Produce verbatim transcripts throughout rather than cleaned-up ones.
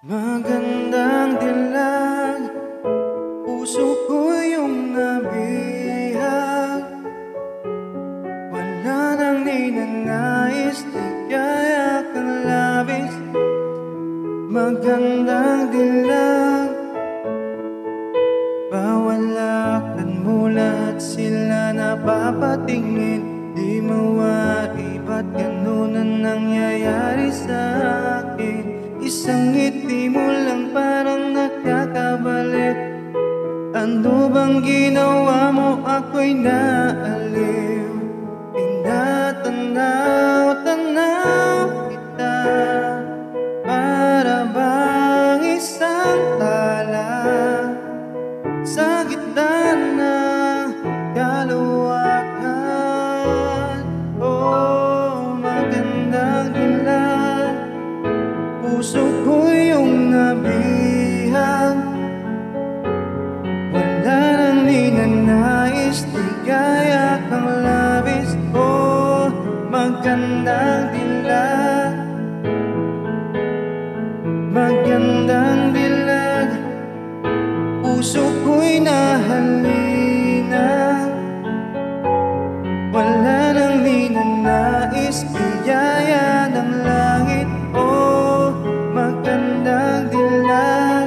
Magandang dilag, puso ko yung nabihag. Wala nang ninanais, di kaya kang labis. Magandang dilag, bawal lakad mo lahat sila napapatingin. Di mawari ba't ganun ang nangyayari sa akin? Isang ngiti mo lang parang nakakabalik. Ano bang ginawa mo? Ako'y naaliw. Tinatanaw-tanaw kita, para bang isang tala sa gitna ng kalawakan. Oh, magandang dilag, puso ko yung nabihag. Wala nang ninanais, di kaya kang labis. Oh, magandang dilag, magandang dilag, puso ko'y nahalina. Wala nang ninanais, biyaya ng langit. Oh, magandang dilag,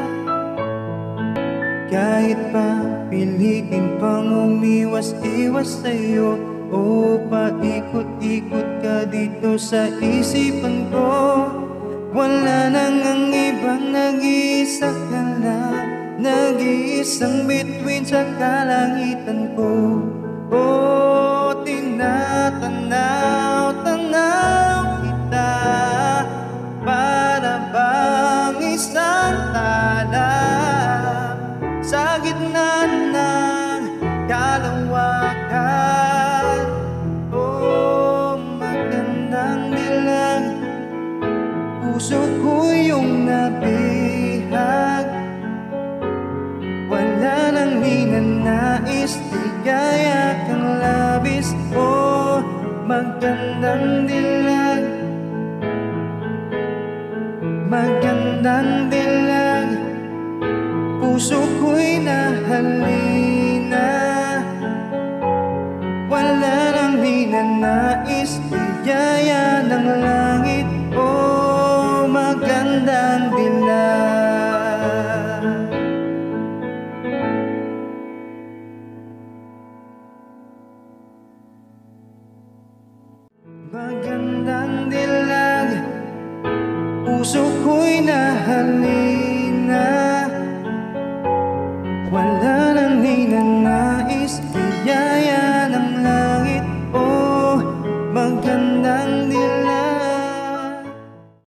kahit pa pilitin pang umiwas-iwas sa'yo, o paikot-ikot ka dito sa isipan ko. Wala nang ang ibang, nag-iisa ka lang, nag-iisang bituin sa kalangitan ko. Oh, tinatanaw-tanaw kita, para bang isang tala sa gitna ng kalawakan. Oh, magandang dilag, puso ko yung nabihag. Wala nang ninanais, di kaya kang labis. Oh, magandang dilag, magandang dilag, puso ko'y nahalina. Wala nang ninanais, biyaya ng langit. Oh, magandang dilag. Magandang dilag, puso ko'y nahalina.